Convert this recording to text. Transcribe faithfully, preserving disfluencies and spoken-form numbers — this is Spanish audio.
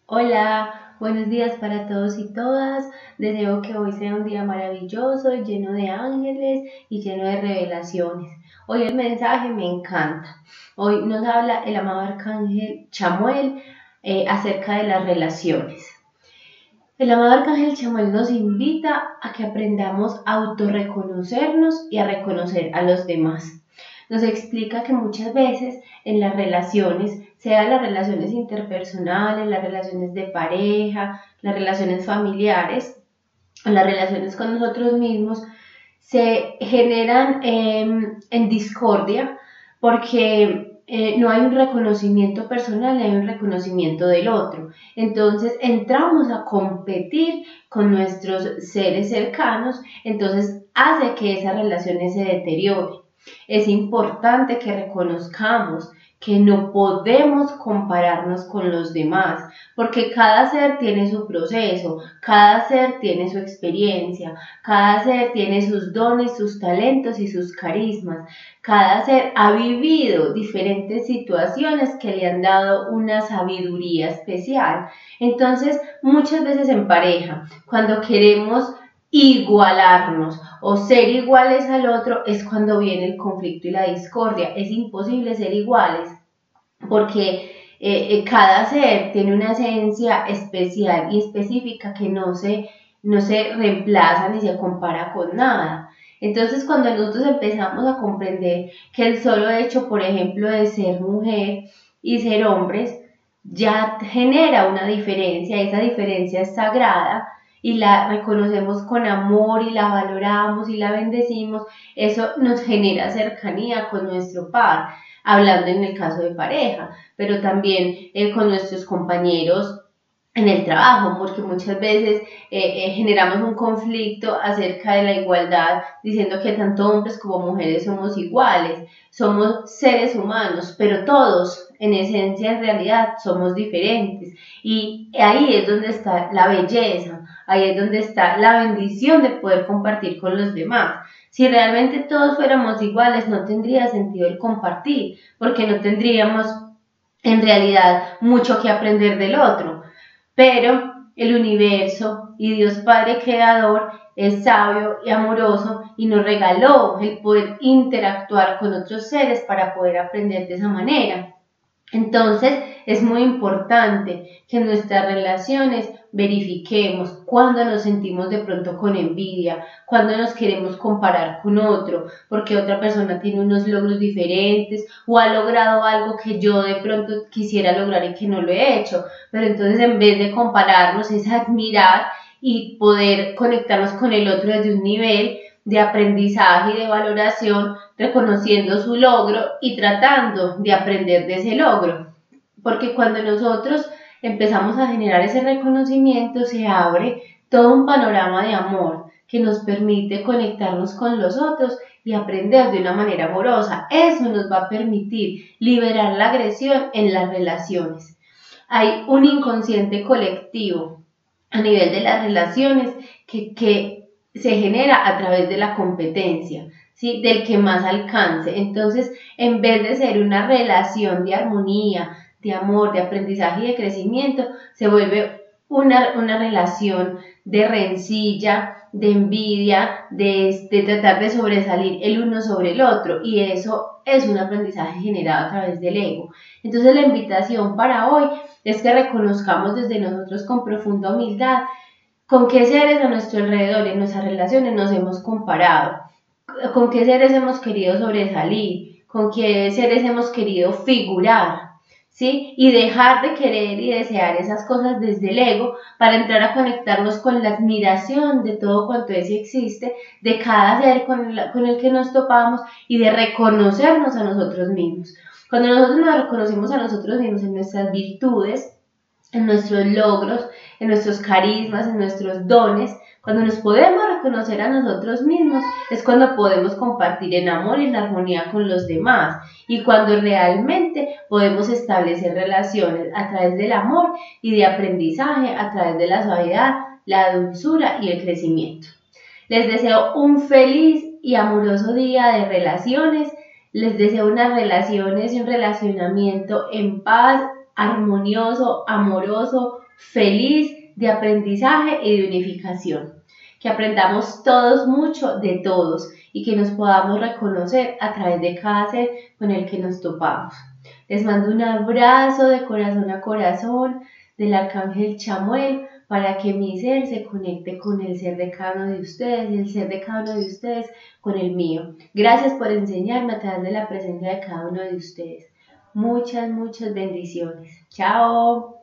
Hola, buenos días para todos y todas. Deseo que hoy sea un día maravilloso, lleno de ángeles y lleno de revelaciones. Hoy el mensaje me encanta. Hoy nos habla el amado arcángel Chamuel eh, acerca de las relaciones. El amado arcángel Chamuel nos invita a que aprendamos a autorreconocernos y a reconocer a los demás. Nos explica que muchas veces en las relaciones, sean las relaciones interpersonales, las relaciones de pareja, las relaciones familiares, las relaciones con nosotros mismos, se generan eh, en discordia porque eh, no hay un reconocimiento personal, no hay un reconocimiento del otro. Entonces entramos a competir con nuestros seres cercanos, entonces hace que esas relaciones se deterioren. Es importante que reconozcamos que no podemos compararnos con los demás, porque cada ser tiene su proceso, cada ser tiene su experiencia, cada ser tiene sus dones, sus talentos y sus carismas, cada ser ha vivido diferentes situaciones que le han dado una sabiduría especial. Entonces, muchas veces en pareja, cuando queremos igualarnos o ser iguales al otro es cuando viene el conflicto y la discordia. Es imposible ser iguales porque eh, cada ser tiene una esencia especial y específica que no se, no se reemplaza ni se compara con nada. Entonces, cuando nosotros empezamos a comprender que el solo hecho, por ejemplo, de ser mujer y ser hombres ya genera una diferencia, esa diferencia es sagrada, y la reconocemos con amor y la valoramos y la bendecimos, eso nos genera cercanía con nuestro par, hablando en el caso de pareja, pero también eh, con nuestros compañeros en el trabajo, porque muchas veces eh, eh, generamos un conflicto acerca de la igualdad, diciendo que tanto hombres como mujeres somos iguales, somos seres humanos, pero todos en esencia, en realidad, somos diferentes, y ahí es donde está la belleza, ahí es donde está la bendición de poder compartir con los demás. Si realmente todos fuéramos iguales, no tendría sentido el compartir, porque no tendríamos en realidad mucho que aprender del otro. Pero el universo y Dios Padre Creador es sabio y amoroso y nos regaló el poder interactuar con otros seres para poder aprender de esa manera. Entonces es muy importante que en nuestras relaciones verifiquemos cuando nos sentimos de pronto con envidia, cuando nos queremos comparar con otro, porque otra persona tiene unos logros diferentes o ha logrado algo que yo de pronto quisiera lograr y que no lo he hecho. Pero entonces en vez de compararnos es admirar y poder conectarnos con el otro desde un nivel de aprendizaje y de valoración, reconociendo su logro y tratando de aprender de ese logro. Porque cuando nosotros empezamos a generar ese reconocimiento, se abre todo un panorama de amor que nos permite conectarnos con los otros y aprender de una manera amorosa. Eso nos va a permitir liberar la agresión en las relaciones. Hay un inconsciente colectivo a nivel de las relaciones que, que se genera a través de la competencia, ¿sí? Del que más alcance. Entonces, en vez de ser una relación de armonía, de amor, de aprendizaje y de crecimiento, se vuelve una, una relación de rencilla, de envidia, de, de tratar de sobresalir el uno sobre el otro, y eso es un aprendizaje generado a través del ego. Entonces, la invitación para hoy es que reconozcamos desde nosotros con profunda humildad con qué seres a nuestro alrededor en nuestras relaciones nos hemos comparado, con qué seres hemos querido sobresalir, con qué seres hemos querido figurar, ¿sí? Y dejar de querer y desear esas cosas desde el ego para entrar a conectarnos con la admiración de todo cuanto es y existe, de cada ser con el, con el que nos topamos y de reconocernos a nosotros mismos. Cuando nosotros nos reconocemos a nosotros mismos en nuestras virtudes, en nuestros logros, en nuestros carismas, en nuestros dones, cuando nos podemos reconocer a nosotros mismos, es cuando podemos compartir en amor y en armonía con los demás, y cuando realmente podemos establecer relaciones a través del amor y de aprendizaje, a través de la suavidad, la dulzura y el crecimiento. Les deseo un feliz y amoroso día de relaciones, les deseo unas relaciones y un relacionamiento en paz, armonioso, amoroso, feliz, de aprendizaje y de unificación. Que aprendamos todos mucho de todos y que nos podamos reconocer a través de cada ser con el que nos topamos. Les mando un abrazo de corazón a corazón del Arcángel Chamuel para que mi ser se conecte con el ser de cada uno de ustedes y el ser de cada uno de ustedes con el mío. Gracias por enseñarme a través de la presencia de cada uno de ustedes. Muchas, muchas bendiciones. Chao.